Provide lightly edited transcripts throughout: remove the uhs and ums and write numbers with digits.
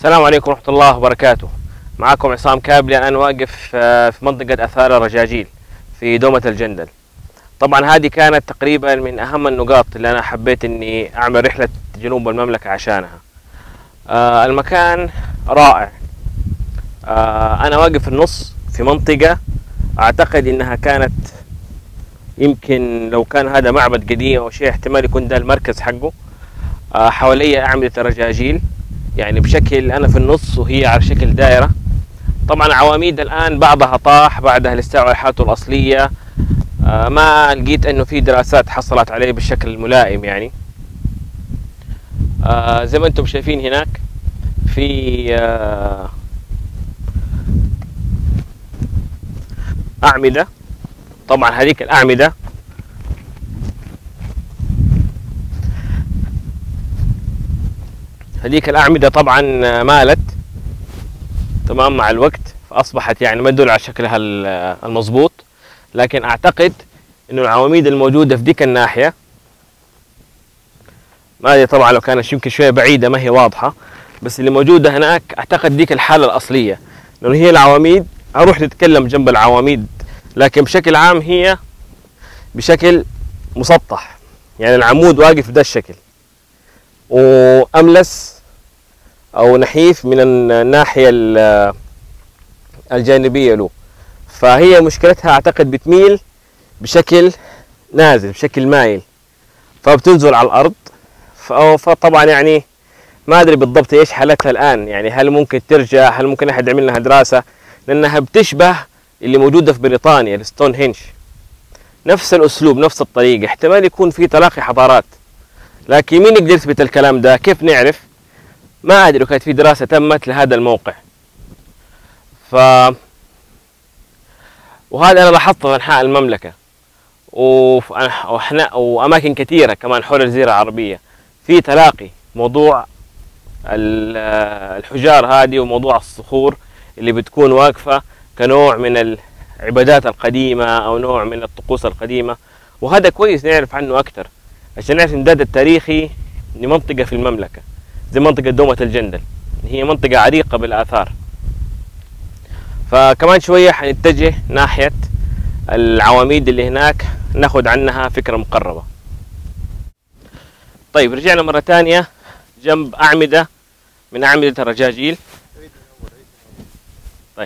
السلام عليكم ورحمة الله وبركاته. معكم عصام كابلي. أنا واقف في منطقة آثار الرجاجيل في دومة الجندل. طبعا هذه كانت تقريبا من أهم النقاط اللي أنا حبيت إني أعمل رحلة جنوب المملكة عشانها. المكان رائع. أنا واقف في النص في منطقة أعتقد إنها كانت يمكن لو كان هذا معبد قديم أو شيء احتمال يكون ده المركز حقه. حوالي أعمدة الرجاجيل، يعني بشكل أنا في النص وهي على شكل دائرة. طبعا عواميد الآن بعضها طاح بعدها استوى حالته الأصلية. ما لقيت إنه في دراسات حصلت عليه بالشكل الملائم يعني. زي ما أنتم شايفين هناك في أعمدة. طبعا هذيك الأعمدة طبعا مالت تمام مع الوقت، فأصبحت يعني ما تدل على شكلها المضبوط. لكن أعتقد إنه العواميد الموجودة في ديك الناحية، ما أدري طبعا لو كانت يمكن شوية بعيدة ما هي واضحة، بس اللي موجودة هناك أعتقد ديك الحالة الأصلية، لأنه هي العواميد أروح نتكلم جنب العواميد، لكن بشكل عام هي بشكل مسطح، يعني العمود واقف بدا الشكل وأملس أو نحيف من الناحية الجانبية له. فهي مشكلتها أعتقد بتميل بشكل نازل بشكل مايل، فبتنزل على الأرض. فطبعا يعني ما أدري بالضبط إيش حالتها الآن، يعني هل ممكن ترجع، هل ممكن أحد يعمل لها دراسة، لأنها بتشبه اللي موجودة في بريطانيا الستون هينج، نفس الأسلوب نفس الطريقة. احتمال يكون في تلاقي حضارات، لكن مين يقدر يثبت الكلام ده؟ كيف نعرف؟ ما أدري لو كانت في دراسة تمت لهذا الموقع. وهذا أنا لاحظته في أنحاء المملكة وأماكن كثيرة كمان حول الجزيرة العربية، في تلاقي موضوع الحجار هذه وموضوع الصخور اللي بتكون واقفة كنوع من العبادات القديمة أو نوع من الطقوس القديمة. وهذا كويس نعرف عنه أكثر عشان نعرف الإمداد التاريخي لمنطقة في المملكة زي منطقة دومة الجندل، هي منطقة عريقة بالآثار. فكمان شوية حنتجه ناحية العواميد اللي هناك ناخد عنها فكرة مقربة. طيب رجعنا مرة تانية جنب أعمدة من أعمدة الرجاجيل. طيب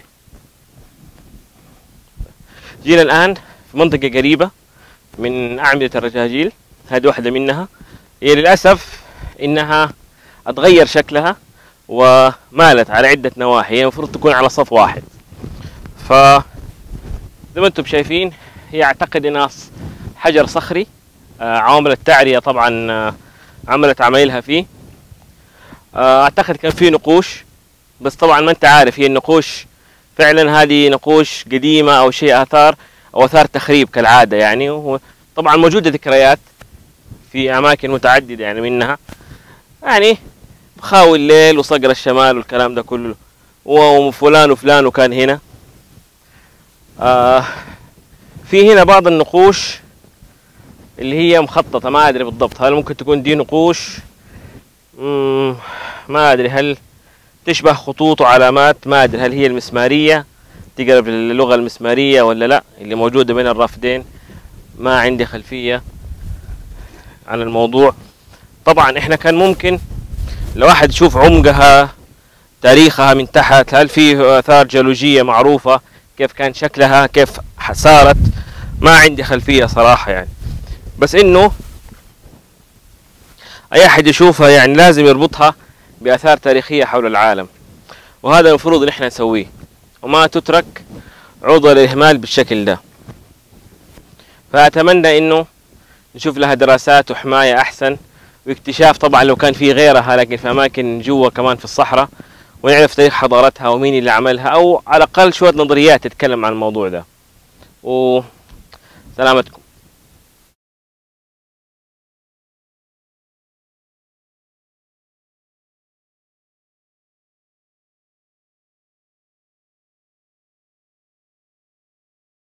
جينا الآن في منطقة قريبة من أعمدة الرجاجيل، هذه واحدة منها. هي للأسف إنها اتغير شكلها ومالت على عدة نواحي، هي المفروض تكون على صف واحد. ف زي ما انتم شايفين هي اعتقد انها حجر صخري. عوامل التعرية طبعا عملت عمايلها فيه. اعتقد كان فيه نقوش، بس طبعا ما انت عارف هي النقوش فعلا هذه نقوش قديمة او شيء اثار او اثار تخريب كالعادة يعني. طبعا موجودة ذكريات في اماكن متعددة يعني منها، يعني خاوي الليل وصقر الشمال والكلام ده كله، وفلان وفلان وكان هنا. في هنا بعض النقوش اللي هي مخططة، ما أدري بالضبط هل ممكن تكون دي نقوش، ما أدري هل تشبه خطوط وعلامات، ما أدري هل هي المسمارية تقرب للغة المسمارية ولا لا اللي موجودة بين الرافدين. ما عندي خلفية عن الموضوع. طبعا احنا كان ممكن لو واحد يشوف عمقها تاريخها من تحت، هل في آثار جيولوجية معروفة كيف كان شكلها كيف صارت، ما عندي خلفية صراحة يعني. بس انه اي احد يشوفها يعني لازم يربطها بآثار تاريخية حول العالم، وهذا المفروض ان احنا نسويه وما تترك عرضة للإهمال بالشكل ده. فأتمنى انه نشوف لها دراسات وحماية احسن واكتشاف، طبعا لو كان في غيرها لكن في اماكن جوا كمان في الصحراء، ونعرف تاريخ حضارتها ومين اللي عملها، او على الاقل شوية نظريات تتكلم عن الموضوع ده. وسلامتكم.